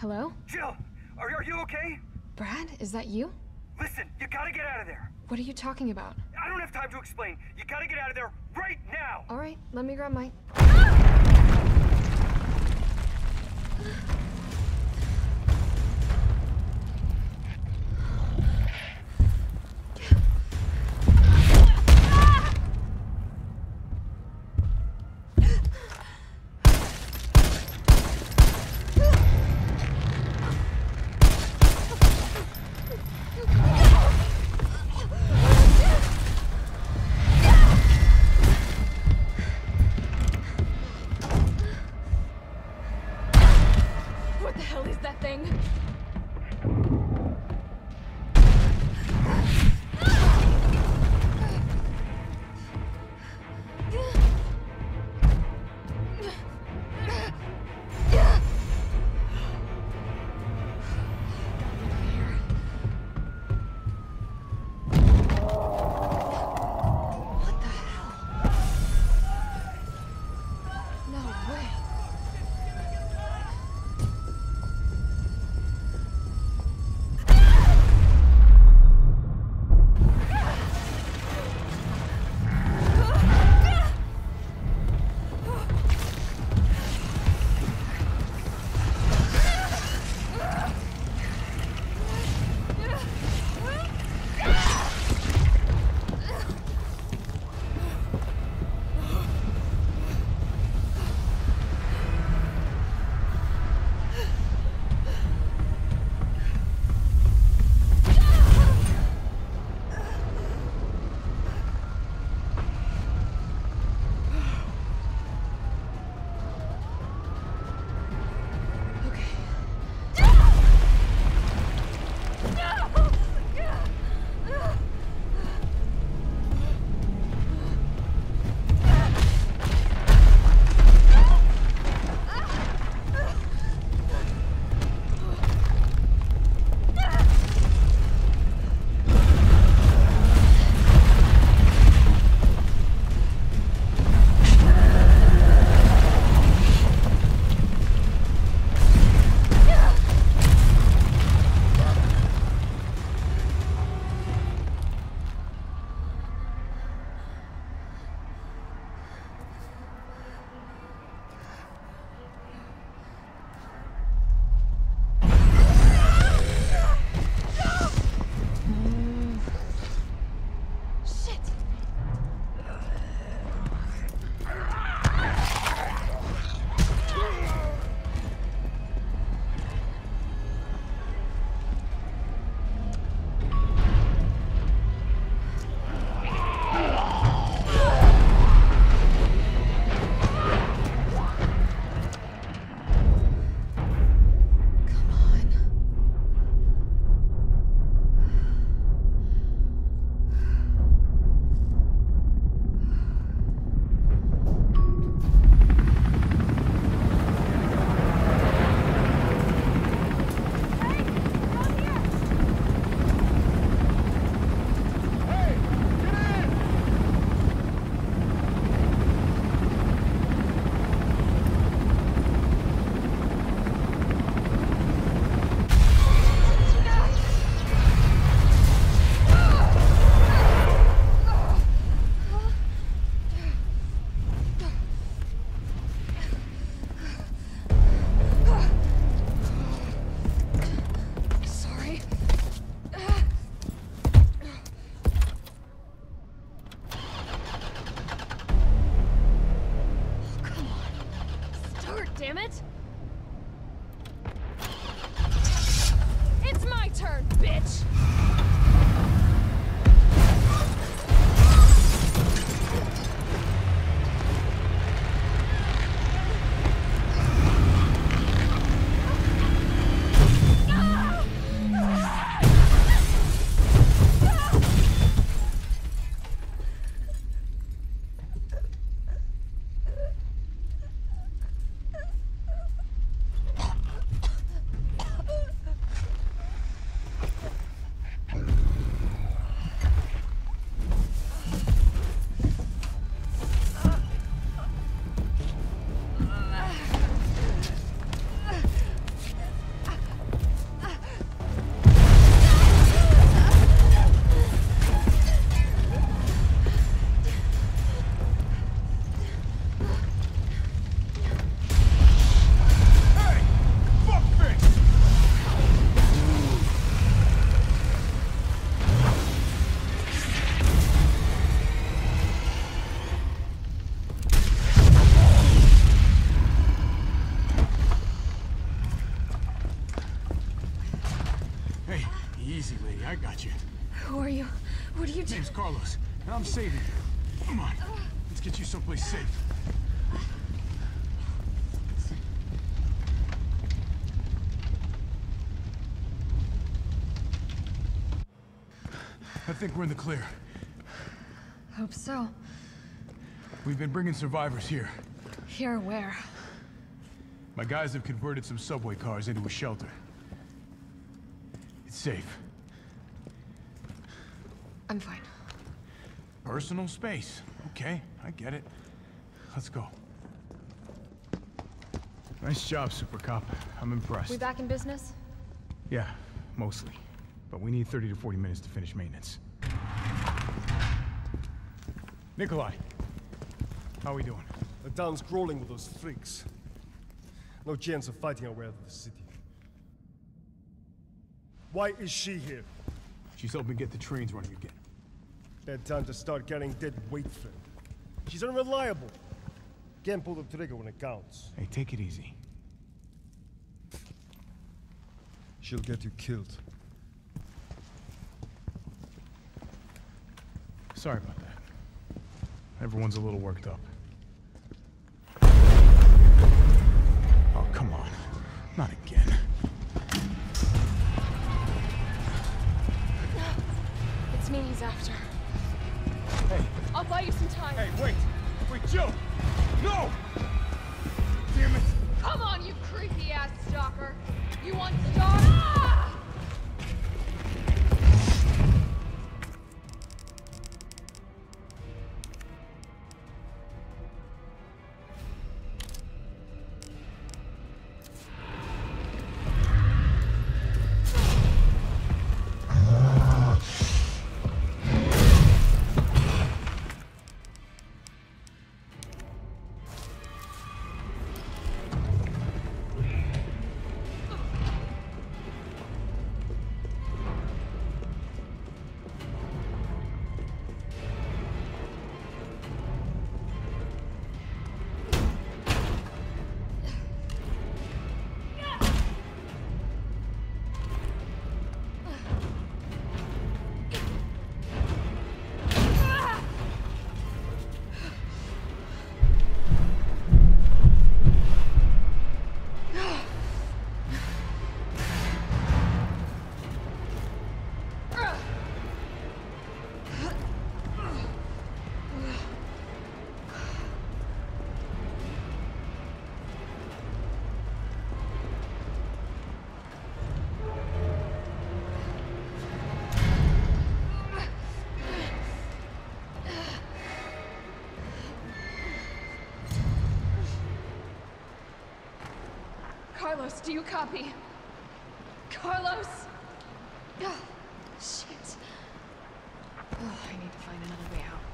Hello? Jill, are you okay? Brad, is that you? Listen, you gotta get out of there. What are you talking about? I don't have time to explain. You gotta get out of there right now. All right, let me grab my... got you. Who are you? What are you doing? Name's Carlos, and I'm saving you. Come on, let's get you someplace safe. I think we're in the clear. Hope so. We've been bringing survivors here. Here where? My guys have converted some subway cars into a shelter. It's safe. I'm fine. Personal space. Okay, I get it. Let's go. Nice job, Super Cop. I'm impressed. We back in business? Yeah, mostly. But we need 30 to 40 minutes to finish maintenance. Nikolai, how are we doing? The town's crawling with those freaks. No chance of fighting our way out of the city. Why is she here? She's helping get the trains running again. Bad time to start carrying dead weight, friend. She's unreliable. Can't pull the trigger when it counts. Hey, take it easy. She'll get you killed. Sorry about that. Everyone's a little worked up. Oh, come on. Not again. It's me he's after. Hey, I'll buy you some time. hey, wait! Wait, Joe! No! Damn it! Come on, you creepy-ass stalker! You want star? Ah! Carlos, do you copy? Carlos! Oh, shit. Oh, I need to find another way out.